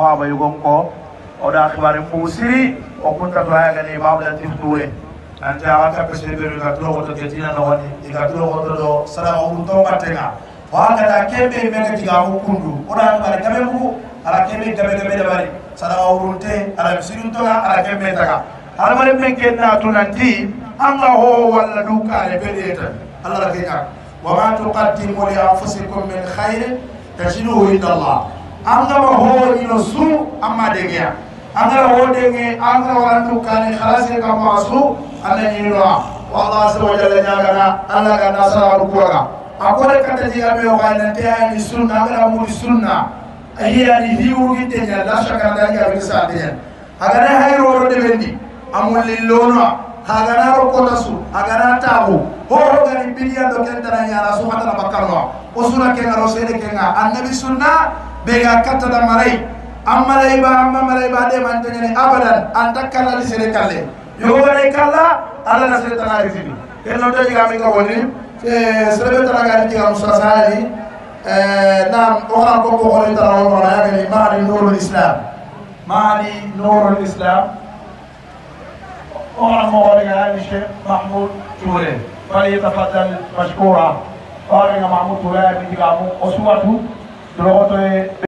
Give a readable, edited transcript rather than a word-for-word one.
haba yugon ko o da khibare musiri o kunta to haya gani babla tiftuwe anta aka pesebe ga to to ketina no wani diga to do sala o to patenga wa kada kebe mega diga hukundu o da khibare gabe mu ala kebe gabe de bari sala o runte ala misirun to ala kebe taga ala mare men kenna to nanti anga ho walla duka le bedeta Allah rakeka wa ma tuqaddimu li anfusikum min khair tajiduhu inda Allah anga ho ino su amma degia anga ho denge anga warantu kane khalase ka masu alla ni no wallahu azza wa jalla nyagana alla ga nasara rukuga akore kata jiga be o kayna te ani sunna ngara mu sunna ahiya ni hiwu gite nya la shaka da ga bi sa de agana hayro ro de bendi amul lillono hagana ro ko tasu agana tabu ho gani bidiya do ken tan nya rasu hata bakarno usuna ken ro sede ken annabi sunna be ga kata da marai amma malaiba de man tanyane abadan antakalla li sede kalle yo gane kala ala na sede tanari fini ken no to jiga mi ko woni sede tanari jiga musasali nam ora ko ko hore tan on na gani maali nurul islam ora mo wala Sheikh Mahmoud Touré فليتفضل مشكورا. قال محمود طلاب من جامو أسوأ دروغوتو